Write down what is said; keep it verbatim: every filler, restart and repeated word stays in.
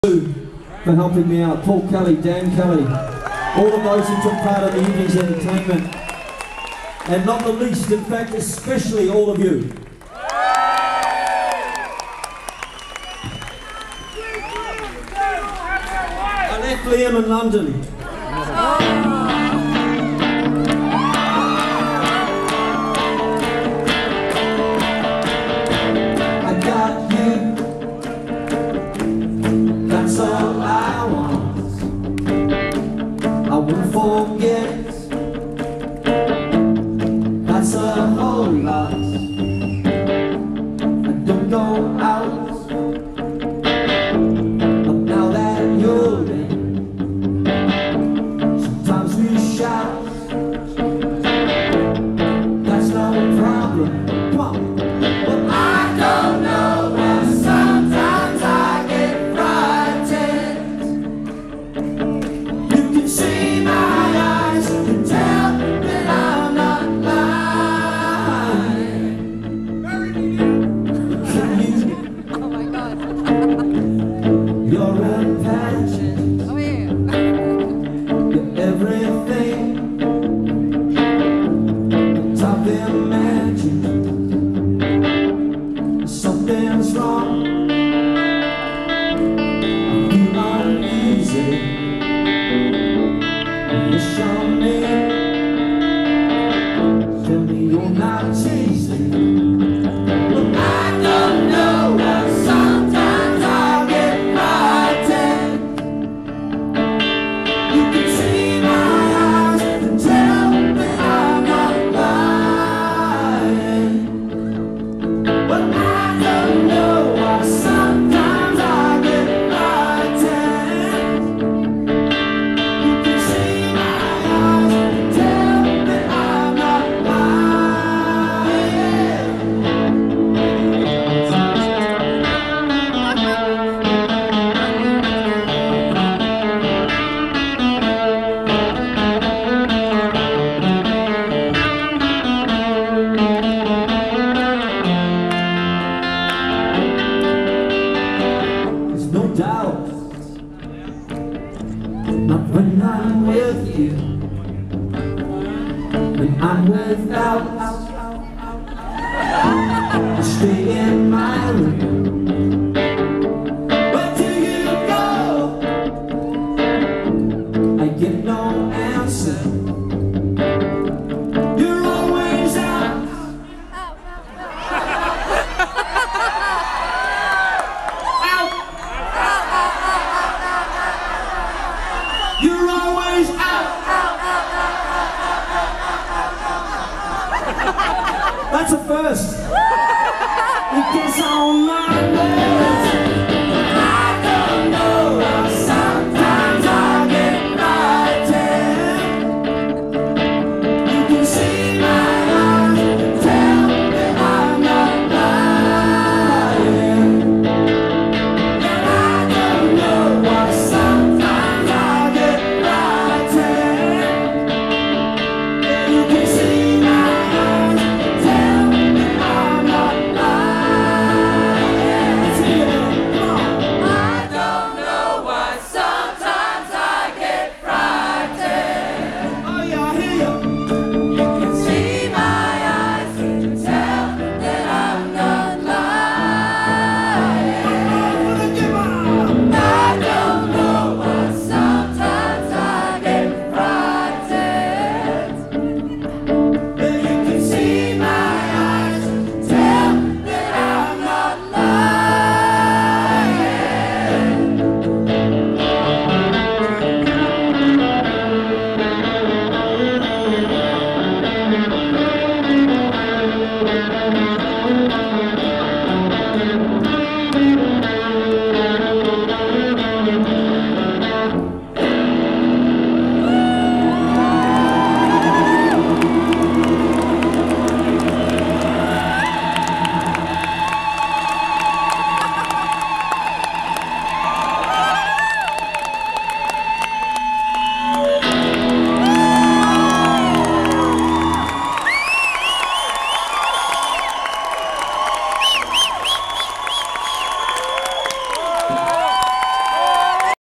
For helping me out, Paul Kelly, Dan Kelly, all of those who took part in the evening's entertainment, and not the least, in fact, especially all of you. I left Liam in London. I got you. That's all I want. I won't forget. That's a whole lot. I don't go out. But now that you're in, sometimes we shout. That's no problem. Come on. But I don't know what sometimes I get frightened. You can see my eyes and tell that I'm not lying. Can you? Oh my God. You're a pageant. Oh yeah. You're everything. Top imagine. Something's wrong. I feel uneasy. You show me. Tell me you're not teasing. But I don't know what sometimes I get frightened. You can see my eyes and tell that I'm not lying. But I don't know why sometimes I get frightened. You can see my eyes and tell that I'm not There's no doubt, not when I'm with you, when I'm without, I stay in my room. Where do you go? I get no answer. You're always out. You're always out. That's a first.